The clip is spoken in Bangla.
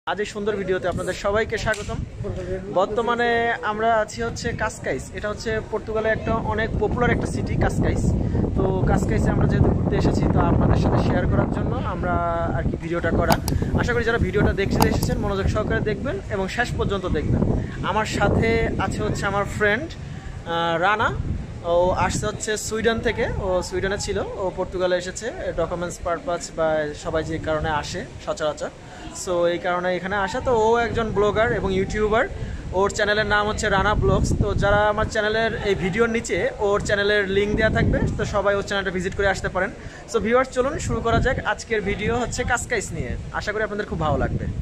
আজ এই সুন্দর ভিডিওতে আপনাদের সবাইকে স্বাগতম। বর্তমানে আমরা আছি হচ্ছে কাসকাইস। এটা হচ্ছে পর্তুগালের একটা অনেক পপুলার একটা সিটি কাসকাইস। তো কাসকাইসে আমরা যেহেতু ঘুরতে এসেছি, তো আপনাদের সাথে শেয়ার করার জন্য আমরা আর কি ভিডিওটা করা। আশা করি যারা ভিডিওটা দেখতে এসেছেন মনোযোগ সহকারে দেখবেন এবং শেষ পর্যন্ত দেখবেন। আমার সাথে আছে হচ্ছে আমার ফ্রেন্ড রানা। ও আসছে হচ্ছে সুইডেন থেকে। ও সুইডেনে ছিল, ও পর্তুগালে এসেছে ডকুমেন্টস পারপাস বা সবাই যে কারণে আসে সচরাচর। সো এই কারণে এখানে আসা। তো ও একজন ব্লগার এবং ইউটিউবার। ওর চ্যানেলের নাম হচ্ছে রানা ব্লগস। তো যারা আমার চ্যানেলের এই ভিডিওর নিচে ওর চ্যানেলের লিঙ্ক দেওয়া থাকবে, তো সবাই ওর চ্যানেলটা ভিজিট করে আসতে পারেন। সো ভিউয়ার্স, চলুন শুরু করা যাক। আজকের ভিডিও হচ্ছে কাসকাইস নিয়ে। আশা করি আপনাদের খুব ভালো লাগবে।